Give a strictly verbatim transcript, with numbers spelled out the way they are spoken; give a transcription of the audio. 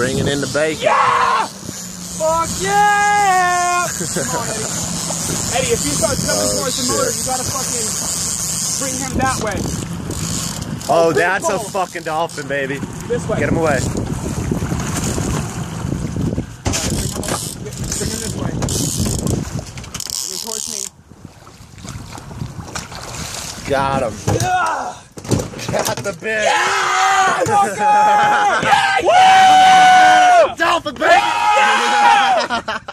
Bringing in the bacon. Yeah! Fuck yeah! Come on, Eddie. Eddie, if you start coming Oh, towards the shit. motor, you gotta fucking bring him that way. Oh, Oh, that's a people. fucking dolphin, baby. This way. Get him away. Bring him this way. Bring him towards me. Got him. Yeah! Got the bit. Yeah! Fucker! Yeah! Woo! Dolphin, baby! Yeah!